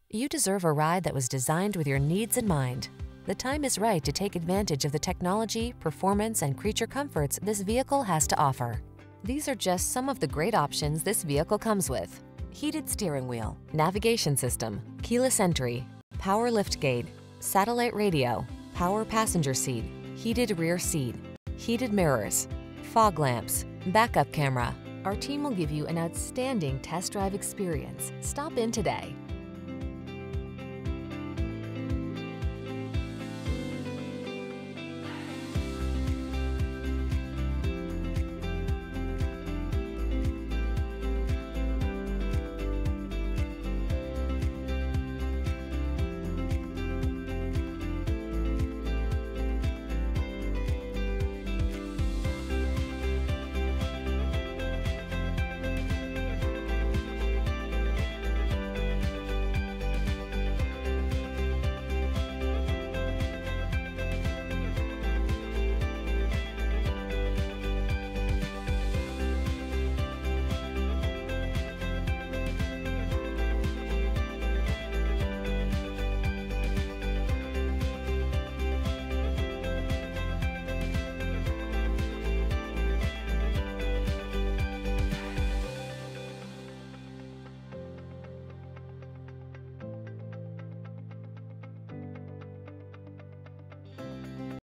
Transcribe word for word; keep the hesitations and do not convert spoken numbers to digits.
You deserve a ride that was designed with your needs in mind. The time is right to take advantage of the technology, performance, and creature comforts this vehicle has to offer. These are just some of the great options this vehicle comes with: heated steering wheel, navigation system, keyless entry, power liftgate, satellite radio, power passenger seat, heated rear seat, heated mirrors, fog lamps, backup camera. Our team will give you an outstanding test drive experience. Stop in today.